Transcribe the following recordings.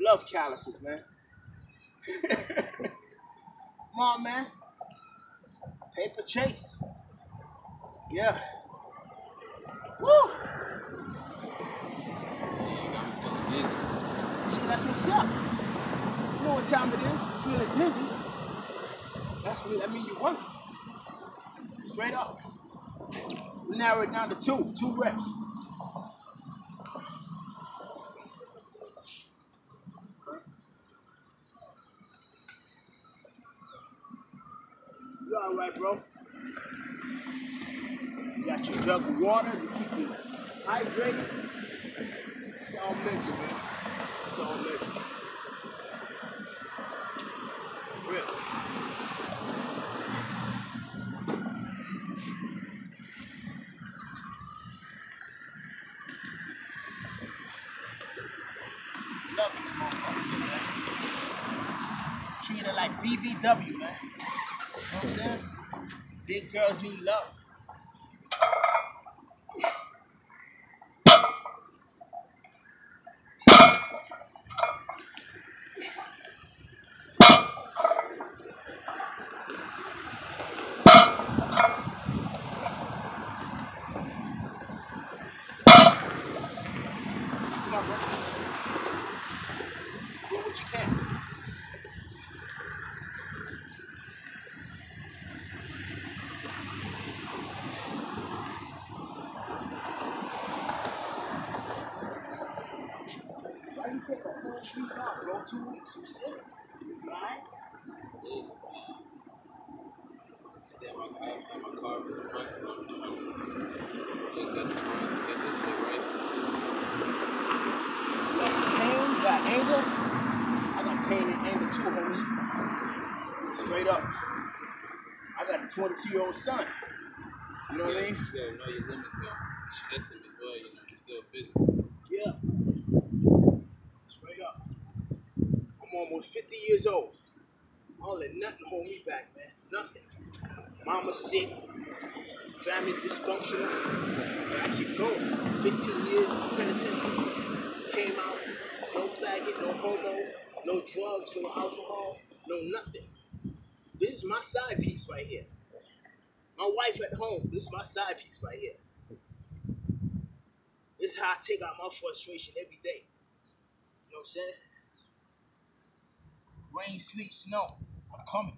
Love calluses, man. Come on, man. Paper chase. Yeah. Woo! Shit, that's what's up. You know what time it is. Feeling dizzy. That means you're working. Straight up. We narrow it down to two reps. You all right, bro? You got your jug of water to keep you hydrated. It's all mental, man. It's all mental. Real. Love these motherfuckers, man. Treat it like BBW, man. You know what I'm saying? Big girls need love. Come on, bro. Do what you can. Why you take a whole week off, bro? 2 weeks. You sick? You alright? Yeah, I have my car for the front, so I'm just got the funds to get this shit right. You got some pain? You got anger? I got pain and anger too, homie. Straight up. I got a 22-year-old son. You know what I mean? You gotta know your limits though. Test them as well, you know, it's still physical. Yeah. Straight up. I'm almost 50 years old. All that nothing hold me back, man. Nothing. Mama's sick. Family's dysfunctional. But I keep going. 15 years penitentiary. Came out. No faggot, no homo, no drugs, no alcohol, no nothing. This is my side piece right here. My wife at home, this is my side piece right here. This is how I take out my frustration every day. You know what I'm saying? Rain, sleet, snow. I'm coming.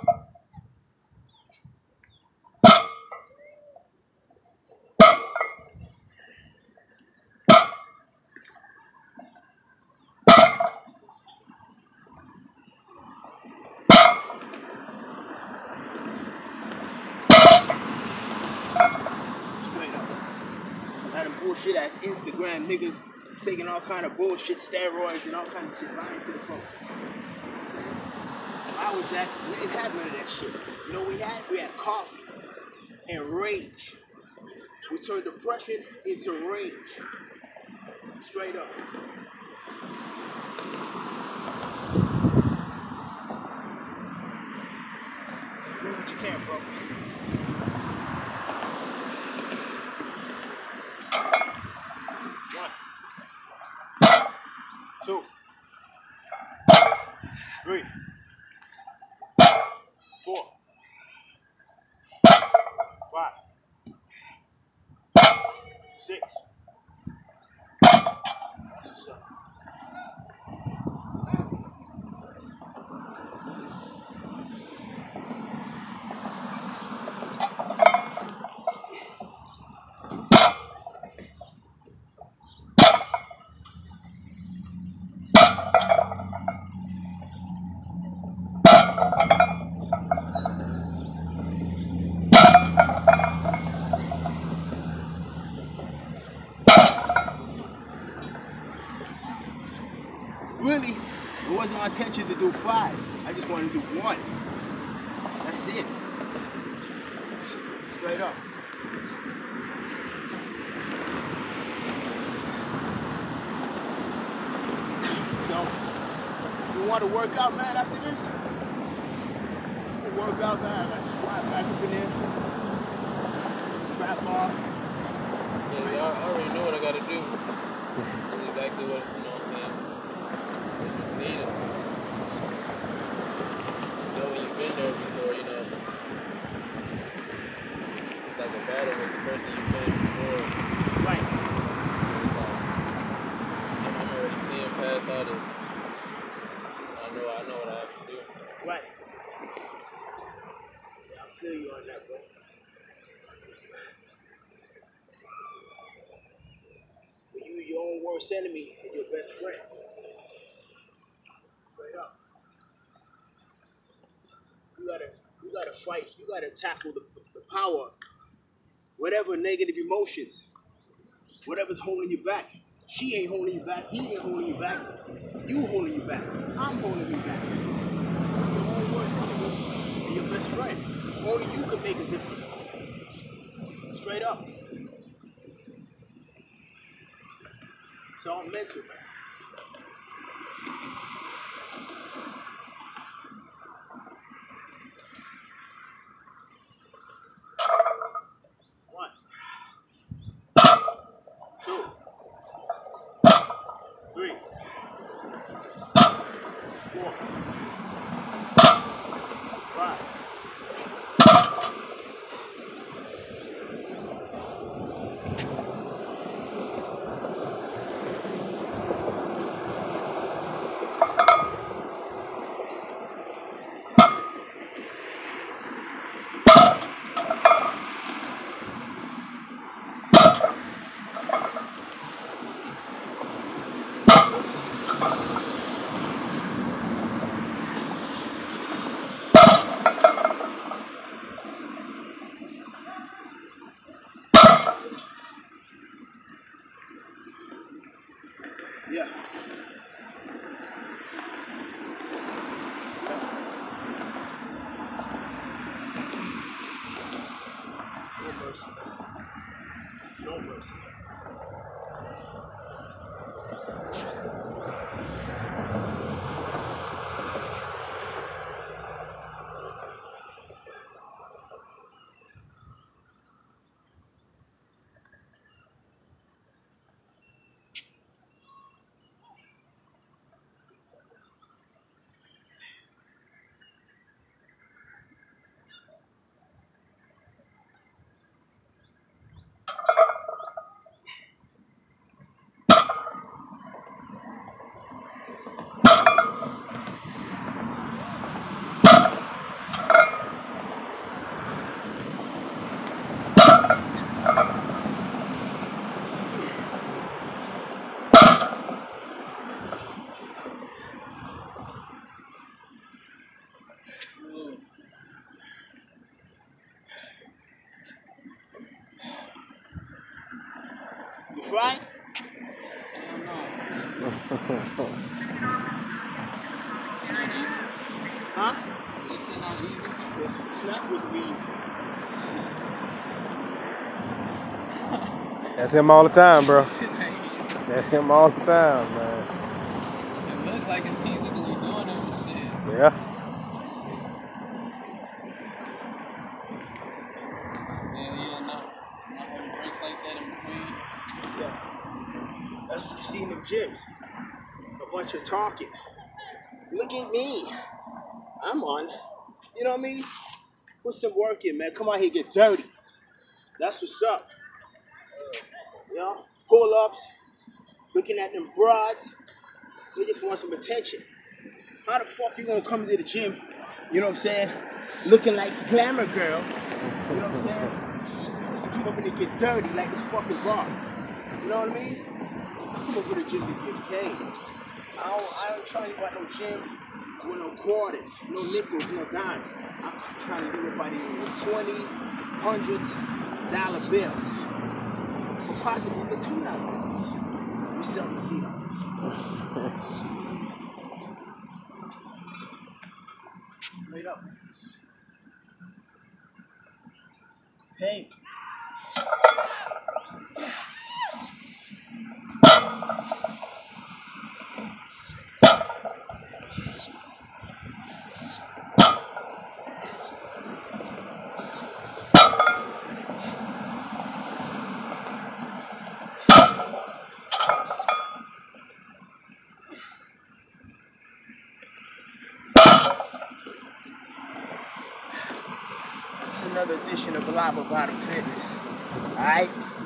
Straight up. Now them bullshit ass Instagram niggas taking all kind of bullshit, steroids and all kinds of shit lying to the folks. Where I was at, we didn't have none of that shit. You know what we had? We had coffee and rage. We turned depression into rage. Straight up. Do what you can, bro. One, two, three, 4, 5, 6. That's what's up. Really, it wasn't my intention to do 5. I just wanted to do 1. That's it. Straight up. So, you want to work out, man, after this? You work out, man. I got to squat back up in there. Trap off. Yeah, I already know what I gotta do. That's exactly what, you know what I'm saying? that's others. I know what I have to do. Right. Yeah, I feel you on that, bro. But you, your own worst enemy, and your best friend. Straight up. You gotta fight. You gotta tackle the power. Whatever negative emotions, whatever's holding you back. She ain't holding you back. He ain't holding you back. You holding you back. I'm holding you back. Your own worst enemy and your best friend. Only you can make a difference. Straight up. It's all mental, man. One, two, three, four, five. Yeah. No mercy. No mercy. You fried? Huh? It's not supposed to be easy. That's him all the time, bro. Shit ain't easy. That's him all the time, man. It look like it's easy because we're doing it with shit. Yeah. Yeah, not having breaks like that in between. Yeah. That's what you see in them gyms. A bunch of talking. Look at me. I'm on. You know what I mean? Put some work in, man. Come out here, get dirty. That's what's up. You know? Pull-ups. Looking at them broads. They just want some attention. How the fuck you gonna come to the gym, you know what I'm saying? Looking like glamour girl. You know what I'm saying? Just come up and get dirty like it's fucking bar. You know what I mean? I come up to the gym to get paid. I ain't trying to buy no gym with no quarters, no nickels, no dimes. I'm trying to get everybody with 20s, hundreds, dollar bills. Or possibly the $2 bills. We sell the $3. Straight up. Hey. This is another edition of Lava Bottom Fitness. Alright?